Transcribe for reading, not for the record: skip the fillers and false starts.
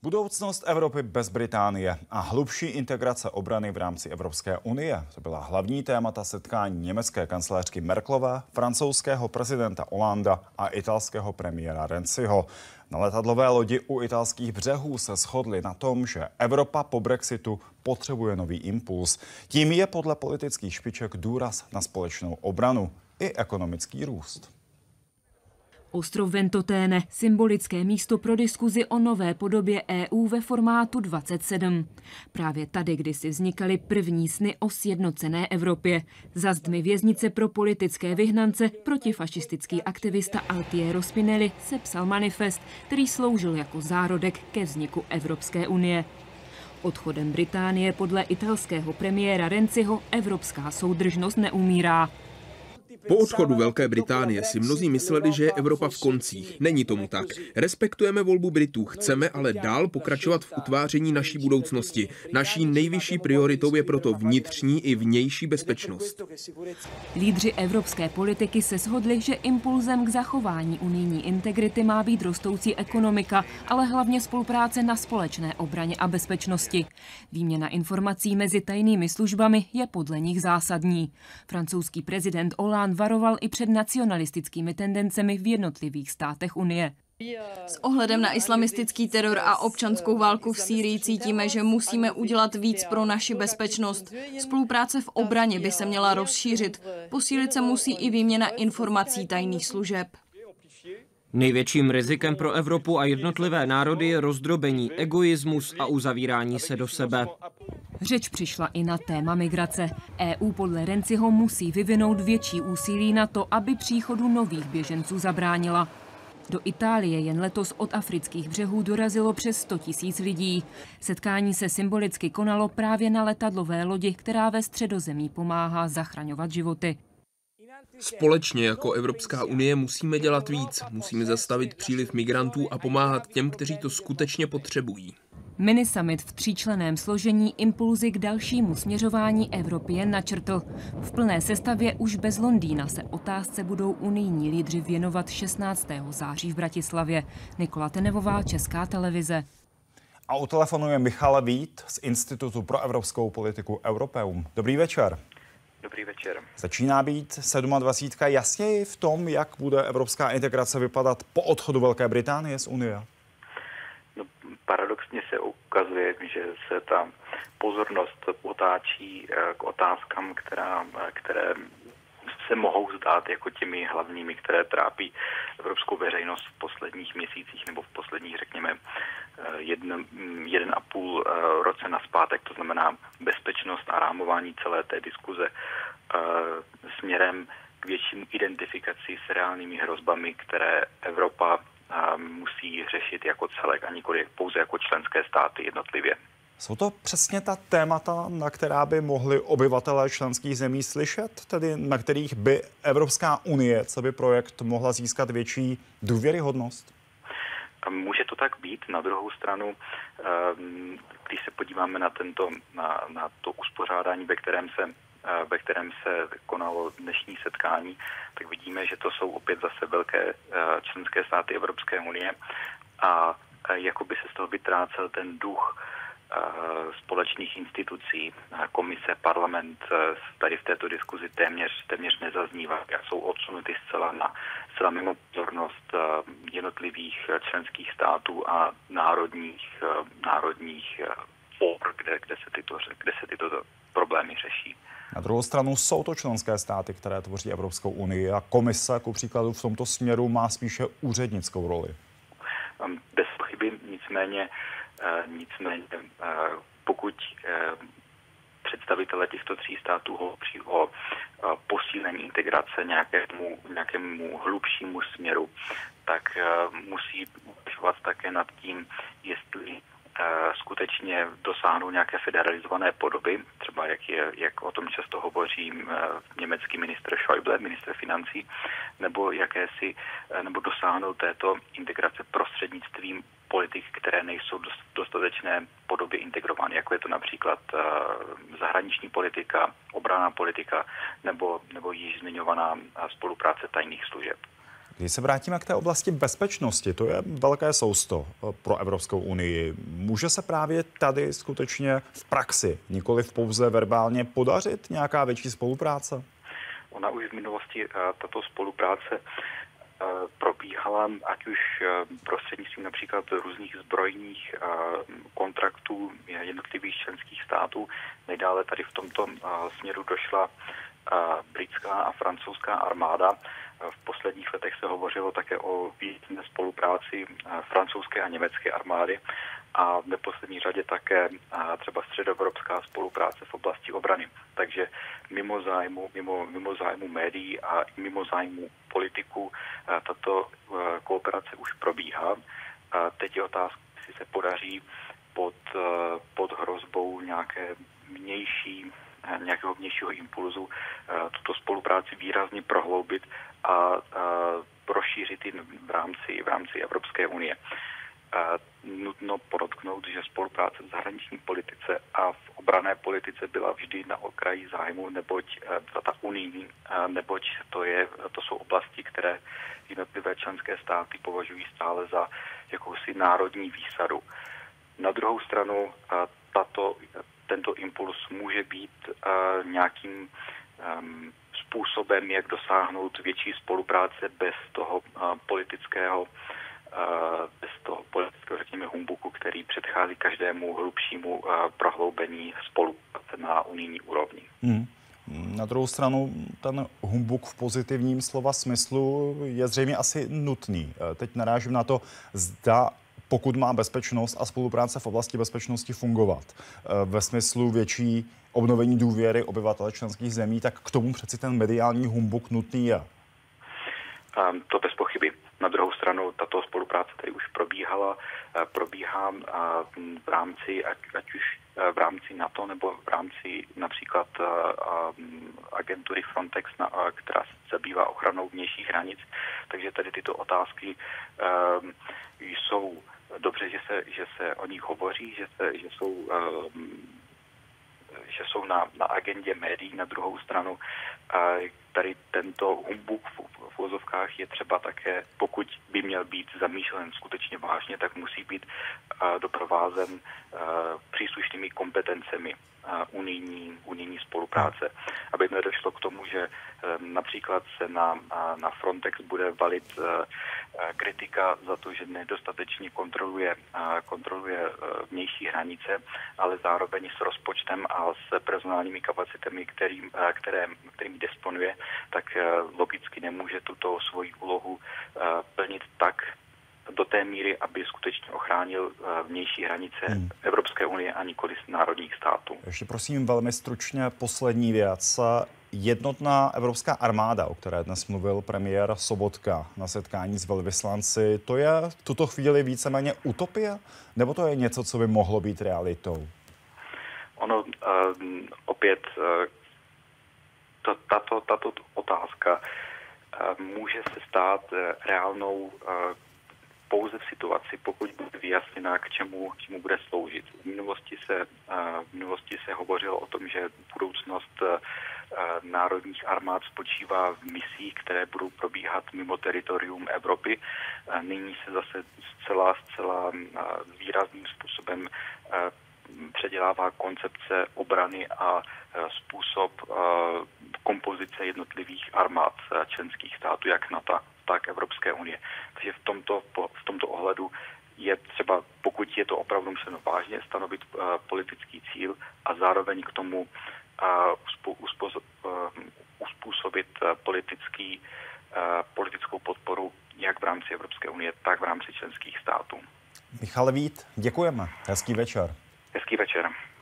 Budoucnost Evropy bez Británie a hlubší integrace obrany v rámci Evropské unie. To byla hlavní témata setkání německé kancléřky Merkelové, francouzského prezidenta Hollanda a italského premiéra Renziho. Na letadlové lodi u italských břehů se shodli na tom, že Evropa po Brexitu potřebuje nový impuls. Tím je podle politických špiček důraz na společnou obranu i ekonomický růst. Ostrov Ventotene, symbolické místo pro diskuzi o nové podobě EU ve formátu 27. Právě tady kdysi vznikaly první sny o sjednocené Evropě. Za zdmi věznice pro politické vyhnance protifašistický aktivista Altiero Spinelli sepsal manifest, který sloužil jako zárodek ke vzniku Evropské unie. Odchodem Británie podle italského premiéra Renziho evropská soudržnost neumírá. Po odchodu Velké Británie si mnozí mysleli, že je Evropa v koncích. Není tomu tak. Respektujeme volbu Britů, chceme ale dál pokračovat v utváření naší budoucnosti. Naší nejvyšší prioritou je proto vnitřní i vnější bezpečnost. Lídři evropské politiky se shodli, že impulzem k zachování unijní integrity má být rostoucí ekonomika, ale hlavně spolupráce na společné obraně a bezpečnosti. Výměna informací mezi tajnými službami je podle nich zásadní. Francouzský prezident Hollande varoval i před nacionalistickými tendencemi v jednotlivých státech Unie. S ohledem na islamistický teror a občanskou válku v Sýrii cítíme, že musíme udělat víc pro naši bezpečnost. Spolupráce v obraně by se měla rozšířit. Posílit se musí i výměna informací tajných služeb. Největším rizikem pro Evropu a jednotlivé národy je rozdrobení, egoismus a uzavírání se do sebe. Řeč přišla i na téma migrace. EU podle Renziho musí vyvinout větší úsilí na to, aby příchodu nových běženců zabránila. Do Itálie jen letos od afrických břehů dorazilo přes 100 000 lidí. Setkání se symbolicky konalo právě na letadlové lodi, která ve Středozemí pomáhá zachraňovat životy. Společně jako Evropská unie musíme dělat víc. Musíme zastavit příliv migrantů a pomáhat těm, kteří to skutečně potřebují. Minisummit v tříčlenném složení impulzy k dalšímu směřování Evropy jen načrtl. V plné sestavě už bez Londýna se otázce budou unijní lídři věnovat 16. září v Bratislavě. Nikola Tenevová, Česká televize. A u telefonu je Michal Vít z Institutu pro evropskou politiku Europeum. Dobrý večer. Dobrý večer. Začíná být 27 jasněji v tom, jak bude evropská integrace vypadat po odchodu Velké Británie z Unie? No, paradoxně se ukazuje, že se ta pozornost otáčí k otázkám, které se mohou zdát jako těmi hlavními, které trápí evropskou veřejnost v posledních měsících nebo v posledních, řekněme, 1,5 roce nazpátek, to znamená bezpečnost a rámování celé té diskuze směrem k většímu identifikaci s reálnými hrozbami, které Evropa musí řešit jako celek a nikoli pouze jako členské státy jednotlivě. Jsou to přesně ta témata, na která by mohli obyvatelé členských zemí slyšet, tedy na kterých by Evropská unie, co by projekt, mohla získat větší důvěryhodnost? Může to tak být. Na druhou stranu, když se podíváme na to uspořádání, ve kterém se konalo dnešní setkání, tak vidíme, že to jsou opět zase velké členské státy Evropské unie a jako by se z toho vytrácel ten duch společných institucí, komise, parlament tady v této diskuzi téměř nezaznívá. Jsou odsunuty zcela mimo pozornost jednotlivých členských států a národních for, kde se tyto problémy řeší. Na druhou stranu jsou to členské státy, které tvoří Evropskou unii a komise, ku příkladu v tomto směru, má spíše úřednickou roli. Bez pochyby, nicméně pokud představitelé těchto tří států hovoří o posílení integrace nějakému hlubšímu směru, tak musí uvažovat také nad tím, jestli skutečně dosáhnou nějaké federalizované podoby, třeba jak o tom často hovoří německý ministr Schäuble, ministr financí, nebo dosáhnou této integrace prostřednictvím politik, které nejsou dostatečné podoby integrovány, jako je to například zahraniční politika, obranná politika nebo již zmiňovaná spolupráce tajných služeb. Když se vrátíme k té oblasti bezpečnosti, to je velké sousto pro Evropskou unii. Může se právě tady skutečně v praxi, nikoli pouze verbálně, podařit nějaká větší spolupráce? Ona už v minulosti tato spolupráce probíhala, ať už prostřednictvím například různých zbrojních kontraktů jednotlivých členských států. Nejdále tady v tomto směru došla britská a francouzská armáda. V posledních letech se hovořilo také o významné spolupráci francouzské a německé armády a v neposlední řadě také třeba středoevropská spolupráce v oblasti obrany. Takže mimo zájmu médií a mimo zájmu politiků tato kooperace už probíhá. Teď je otázka, jestli se podaří pod hrozbou nějakého vnějšího impulzu tuto spolupráci výrazně prohloubit a rozšířit ji v rámci Evropské unie. Nutno podotknout, že spolupráce v zahraniční politice a v obranné politice byla vždy na okraji zájmu, neboť ta unijní, neboť to jsou oblasti, které jednotlivé členské státy považují stále za jakousi národní výsadu. Na druhou stranu tento impuls může být nějakým způsobem, jak dosáhnout větší spolupráce bez toho politického, řekněme, humbuku, který předchází každému hlubšímu prohloubení spolupráce na unijní úrovni. Na druhou stranu ten humbuk v pozitivním slova smyslu je zřejmě asi nutný. Teď narážím na to, zda pokud má bezpečnost a spolupráce v oblasti bezpečnosti fungovat ve smyslu větší obnovení důvěry obyvatel členských zemí, tak k tomu přeci ten mediální humbuk nutný je. To bez pochyby. Na druhou stranu tato spolupráce tady už probíhá v rámci, ať už v rámci NATO nebo v rámci například agentury Frontex, která se zabývá ochranou vnějších hranic. Takže tady tyto otázky jsou dobře, že se o nich hovoří, že jsou na agendě médií. Na druhou stranu tady tento humbuk v uvozovkách je třeba také, pokud by měl být zamýšlen skutečně vážně, tak musí být doprovázen příslušnými kompetencemi unijní spolupráce. Aby nedošlo k tomu, že například se na Frontex bude valit kritika za to, že nedostatečně kontroluje vnější hranice, ale zároveň s rozpočtem a s personálními kapacitami, kterými disponuje, tak logicky nemůže tuto svoji úlohu plnit tak do té míry, aby skutečně ochránil vnější hranice Evropské unie a nikoli z národních států. Ještě prosím velmi stručně poslední věc. Jednotná evropská armáda, o které dnes mluvil premiér Sobotka na setkání s velvyslanci, to je v tuto chvíli víceméně utopie? Nebo to je něco, co by mohlo být realitou? Ono opět tato otázka může se stát reálnou pouze v situaci, pokud bude vyjasněná, k čemu bude sloužit. V minulosti se hovořilo o tom, že budoucnost národních armád spočívá v misích, které budou probíhat mimo teritorium Evropy. Nyní se zase zcela výrazným způsobem předělává koncepce obrany a způsob kompozice jednotlivých armád členských států, jak NATO, tak Evropské unie. Takže v tomto ohledu je třeba, pokud je to opravdu myšleno vážně, stanovit politický cíl a zároveň k tomu uspůsobit politickou podporu jak v rámci Evropské unie, tak v rámci členských států. Michal Vít, děkujeme. Hezký večer. Hezký večer.